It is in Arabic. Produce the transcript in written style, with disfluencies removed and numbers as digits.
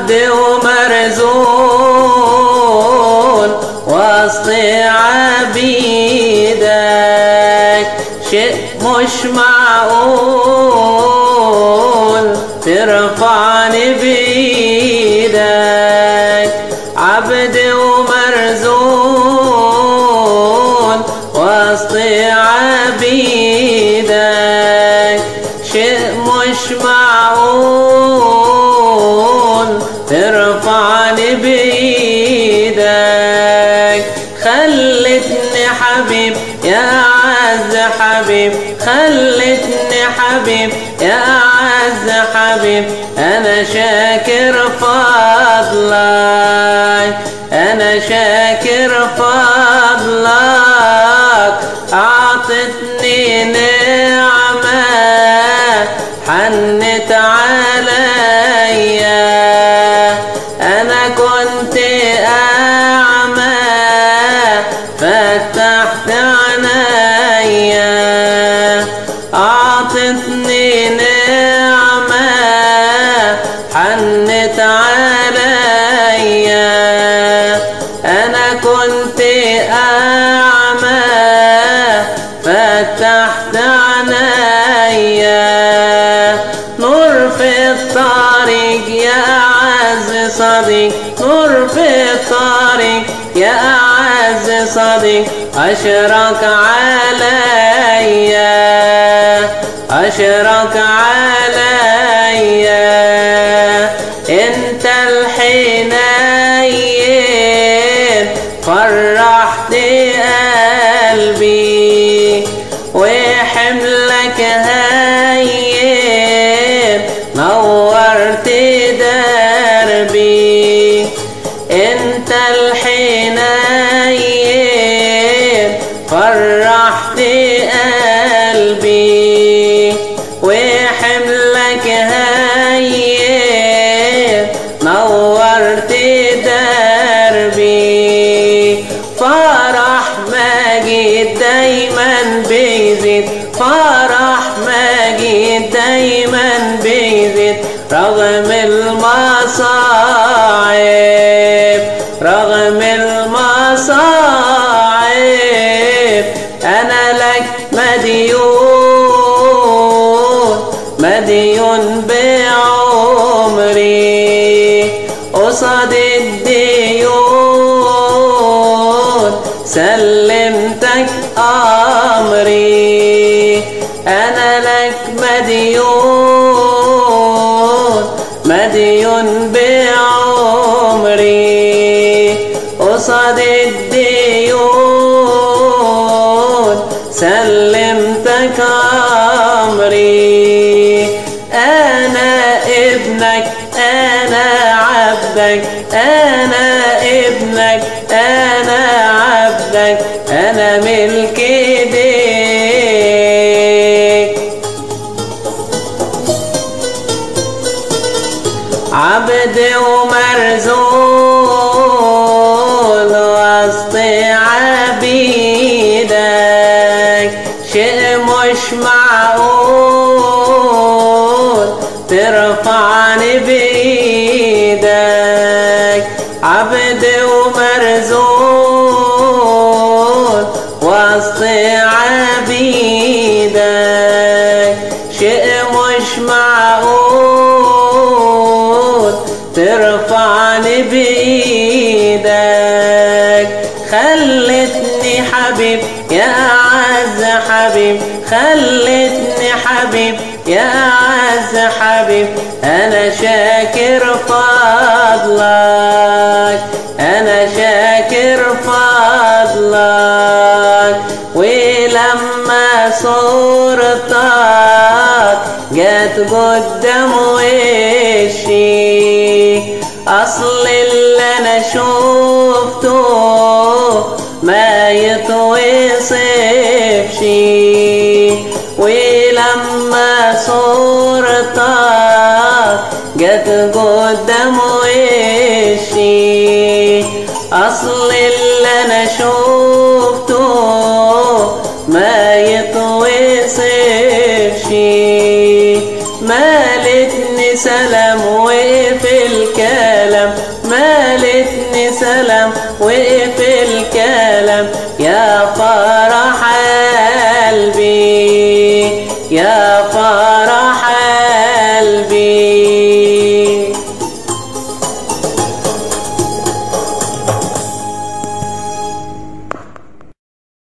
عبد ومرزول وسط عبيدك، شيء مش معقول ترفعني بإيدك. عبد ومرزول وسط عبيدك، شيء مش معقول ترفعني بإيدك. خلتني حبيب يا أعز حبيب، خلتني حبيب يا أعز حبيب، أنا شاكر فضلك، أنا شاكر فضلك. أعطتني نعمة حنت عليا، أنا كنت أعمى فتحت عينيا. أعطتني نعمة حنت عليا، أنا كنت أعمى فتحت عينيا. نور في الطريق يا أعز صديق، نور في الطريق يا أعز صديق، أشرق عليا، أشرق عليا. أنت الحنين فرحت قلبي، وحملك هين نورت دربي. أنت الحنين فرحت قلبي، وحملك هين نورت دربي. فرح مجيد دايما بيزيد، فرح مجيد دايما بيزيد، رغم المصاعب، رغم المصاعب. أنا لك مديون، مديون بعمري، قصاد الديون سلمتك أمري. أنا لك مديون، مديون بعمري، قصاد الديون سلمتك أمري. أنا ابنك، أنا عبدك، أنا ابنك، أنا عبدك، أنا ملك ايديك. عبد ومرزول وسط عبيدك، شيء مش معقول ترفعني بإيدك. عبد ومرزول وسط عبيدك، شيء مش معقول ترفعني بإيدك. خلتني حبيب يا أعز حبيب، خلتني حبيب يا أعز حبيب، أنا شاكر فضلك، أنا شاكر فضلك. ولما صورتك جت قدام وشي، أصل اللي أنا شوفته ما يتوصفش. ولما صورتك جت قدام وشي، أصل اللي أنا شوفته ما يتوصفش. مالتني مالتني سلام وقف الكلام، مالتني سلام وقف الكلام، يا فرح قلبي يا